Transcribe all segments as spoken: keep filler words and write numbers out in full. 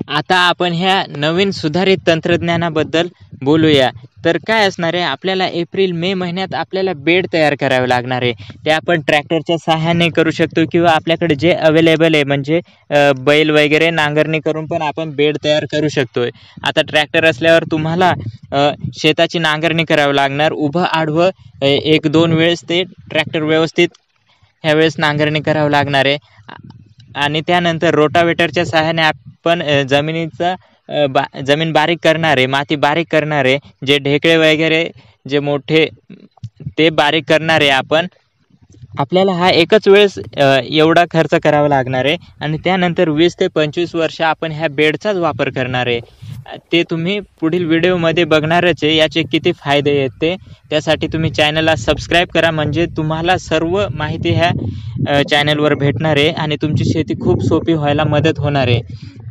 आता आपण ह्या नवीन सुधारित तंत्रज्ञानाबद्दल बोलूया। तर काय असणार आहे, आपल्याला एप्रिल मे महिन्यात आपल्याला बेड तयार करावे लागणार आहे। ते आपण ट्रॅक्टरच्या सहाय्याने करू शकतो किंवा आपल्याकडे जे अवेलेबल आहे म्हणजे बैल वगैरे नांगरणी करून पण आपण बेड तयार करू शकतोय। आता ट्रॅक्टर असल्यावर तुम्हाला शेताची नांगरणी करावी लागणार, उभं आडवं एक दोन वेळेस ते ट्रॅक्टर व्यवस्थित ह्यावेळेस नांगरणी करावं लागणार आहे। आणि त्यानंतर रोटावेटरच्या सहाय्याने आपण जमिनीचा बा जमीन बारीक करणारे, माती बारीक करणारे, जे ढेकळे वगैरे जे मोठे ते बारीक करणारे आपण आपल्याला हा एकच वेळेस एवढा खर्च करावा लागणार आहे। आणि त्यानंतर वीस ते पंचवीस वर्ष आपण ह्या बेडचाच वापर करणार आहे। ते तुम्ही पुढील व्हिडिओमध्ये बघणारच आहे, याचे किती फायदे आहेत ते। त्यासाठी तुम्ही चॅनलला सबस्क्राईब करा, म्हणजे तुम्हाला सर्व माहिती ह्या चॅनलवर भेटणार आहे आणि तुमची शेती खूप सोपी व्हायला मदत होणार आहे।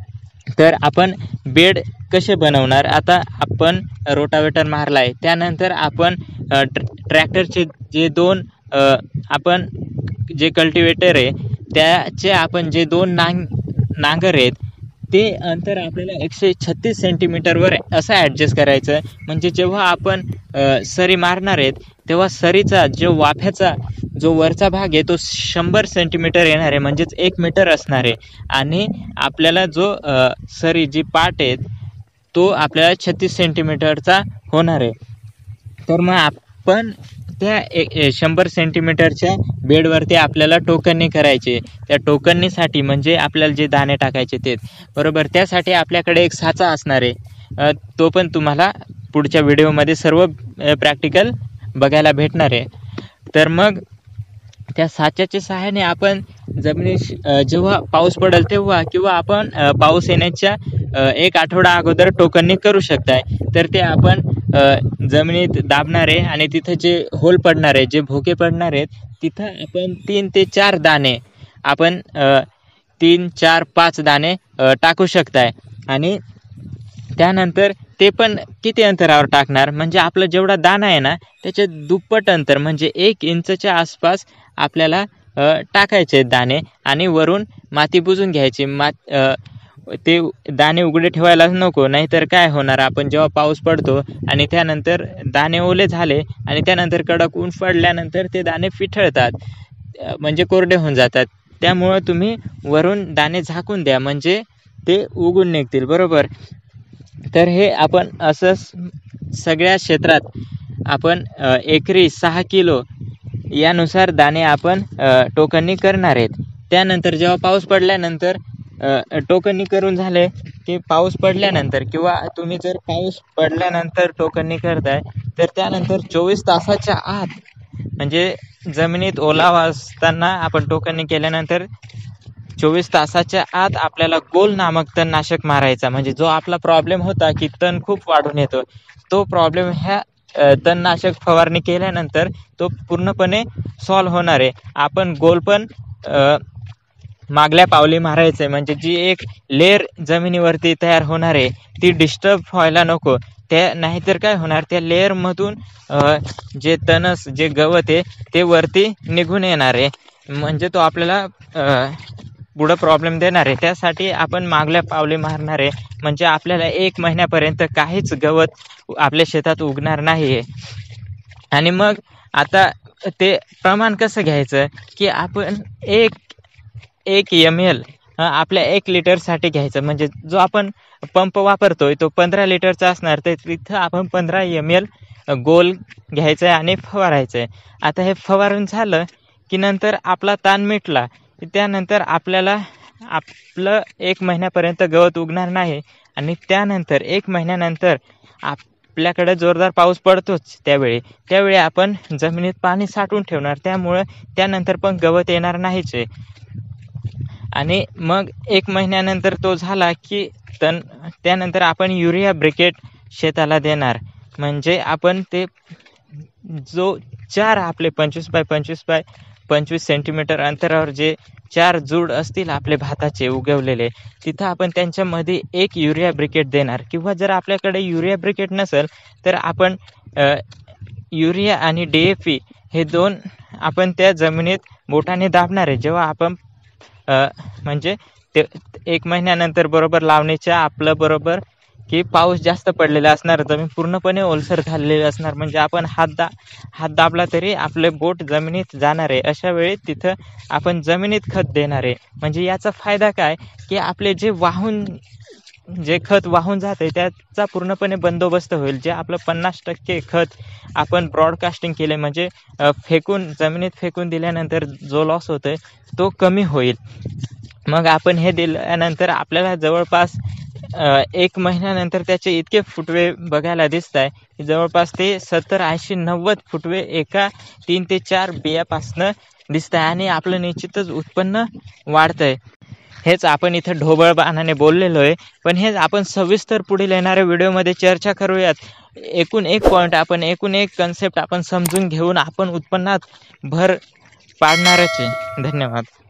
तर आपण बेड कसे बनवणार, आता आपण रोटावेटर मारला आहे, त्यानंतर आपण ट्रॅक्टरचे जे दोन आपण जे कल्टिवेटर आहे त्याचे आपण जे दोन नांग नांगर आहेत ते अंतर आपल्याला एकशे छत्तीस सेंटीमीटरवर असं ॲडजस्ट करायचं, म्हणजे जेव्हा आपण सरी मारणार आहेत तेव्हा सरीचा जो वाफ्याचा जो वरचा भाग आहे तो शंभर सेंटीमीटर येणार आहे, म्हणजेच एक मीटर असणार आहे। आणि आपल्याला जो सरी जी पाट आहे तो आपल्याला छत्तीस सेंटीमीटरचा होणार आहे। तर मग आपण त्या एक शंभर सेंटीमीटरच्या बेडवरती आपल्याला टोकननी करायचे। त्या टोकननीसाठी म्हणजे आपल्याला जे दाणे टाकायचे ते बरोबर, त्यासाठी आपल्याकडे एक साचा असणार आहे, तो पण तुम्हाला पुढच्या व्हिडिओमध्ये सर्व प्रॅक्टिकल बघायला भेटणार आहे। तर मग त्या साच्याच्या सहाय्याने आपण जमिनीस जेव्हा पाऊस पडेल तेव्हा किंवा आपण पाऊस येण्याच्या एक आठवडा अगोदर टोकननी करू शकताय। तर ते आपण जमिनीत दाबणार आहे आणि तिथं जे होल पडणार आहे, जे भोके पडणार आहेत तिथं आपण तीन ते चार दाणे आपण तीन चार पाच दाणे टाकू शकताय। आणि त्यानंतर ते पण किती अंतरावर टाकणार, म्हणजे आपला जेवढा दाणा आहे ना त्याचे दुप्पट अंतर म्हणजे एक इंचच्या आसपास आपल्याला टाकायचे दाणे आणि वरून माती बुजून घ्यायची। मात ते दाणे उघडे ठेवायलाच नको, नाहीतर काय होणार, आपण जेव्हा पाऊस पडतो आणि त्यानंतर दाणे ओले झाले आणि त्यानंतर कडक ऊन पडल्यानंतर ते दाणे फिठळतात, म्हणजे कोरडे होऊन जातात। त्यामुळं तुम्ही वरून दाणे झाकून द्या, म्हणजे ते उगून निघतील बरोबर। तर हे आपण असं सगळ्या क्षेत्रात आपण एकरी सहा किलो यानुसार दाणे आपण टोकननी करणार आहेत। त्यानंतर जेव्हा पाऊस पडल्यानंतर टोकननी करून झाले की पाऊस पडल्यानंतर किंवा तुम्ही जर पाऊस पडल्यानंतर टोकननी करताय तर त्यानंतर चोवीस तासाच्या आत, म्हणजे जमिनीत ओलावा असताना आपण टोकननी केल्यानंतर चोवीस तासाच्या आत आपल्याला गोल नामक तणनाशक मारायचा, म्हणजे जो आपला प्रॉब्लेम होता की तण खूप वाढून येतो तो प्रॉब्लेम ह्या तणनाशक फवारणी केल्यानंतर तो पूर्णपणे सॉल्व्ह होणार आहे। आपण गोल पण मागल्या पावली मारायचं आहे, म्हणजे जी एक लेअर जमिनीवरती तयार होणार आहे ती डिस्टर्ब व्हायला नको, त्या नाहीतर काय होणार, त्या लेअरमधून जे तणस जे गवत आहे ते वरती निघून येणार आहे, म्हणजे तो आपल्याला पुढं प्रॉब्लेम देणार आहे। त्यासाठी आपण मागल्या पावली मारणार आहे, म्हणजे आपल्याला एक महिन्यापर्यंत काहीच गवत आपल्या शेतात उगणार नाही आहे। आणि मग आता ते प्रमाण कसं घ्यायचं की आपण एक एक एम एल आपल्या एक लिटरसाठी घ्यायचं, म्हणजे जो आपण पंप वापरतोय तो पंधरा लिटरचा असणार, तर तिथं आपण पंधरा एम एल गोल घ्यायचं आहे आणि फवारायचं आहे। आता हे फवारून झालं की नंतर आपला ताण मिटला की त्यानंतर आपल्याला आपलं एक महिन्यापर्यंत गवत उगणार नाही। आणि त्यानंतर एक महिन्यानंतर आपल्याकडे जोरदार पाऊस पडतोच, त्यावेळी त्यावेळी आपण जमिनीत पाणी साठवून ठेवणार, त्यामुळं त्यानंतर पण गवत येणार नाहीच आहे। आणि मग एक महिन्यानंतर तो झाला की तण त्यानंतर आपण युरिया ब्रिकेट शेताला देणार, म्हणजे आपण ते जो चार आपले पंचवीस बाय पंचवीस बाय पंचवीस सेंटीमीटर अंतरावर जे चार जूड असतील आपले भाताचे उगवलेले, तिथं आपण त्यांच्यामध्ये एक युरिया ब्रिकेट देणार, किंवा जर आपल्याकडे युरिया ब्रिकेट नसेल तर आपण युरिया आणि डी ए पी हे दोन आपण त्या जमिनीत बोटाने दाबणार आहे। जेव्हा आपण म्हणजे ते एक महिन्यानंतर बरोबर लावणीच्या आपलं बरोबर की पाऊस जास्त पडलेला असणार, जमीन पूर्णपणे ओलसर झालेली असणार, म्हणजे आपण हात दा हात दाबला तरी आपले बोट जमिनीत जाणार आहे. अशा वेळी तिथं आपण जमिनीत खत देणार आहे. म्हणजे याचा फायदा काय की आपले जे वाहून जे खत वाहून जाते त्याचा पूर्णपणे बंदोबस्त होईल. जे आपलं पन्नास टक्के खत आपण ब्रॉडकास्टिंग केले म्हणजे फेकून जमिनीत फेकून दिल्यानंतर जो लॉस होतोय तो कमी होईल. मग आपण हे दिल्यानंतर आपल्याला जवळपास एक महिन्यानंतर त्याचे इतके फुटवे बघायला दिसत आहे की जवळपास ते सत्तर ऐंशी नव्वद फुटवे एका तीन ते चार बियापासनं दिसत आहे आणि आपलं निश्चितच उत्पन्न वाढतंय. हेच आपण इथं ढोबळ बाणाने बोललेलो आहे, पण हेच आपण सविस्तर पुढील येणाऱ्या व्हिडिओमध्ये चर्चा करूयात. एकूण एक पॉईंट आपण एकूण एक कन्सेप्ट आपण समजून घेऊन आपण उत्पन्नात भर पाडणारच आहे. धन्यवाद.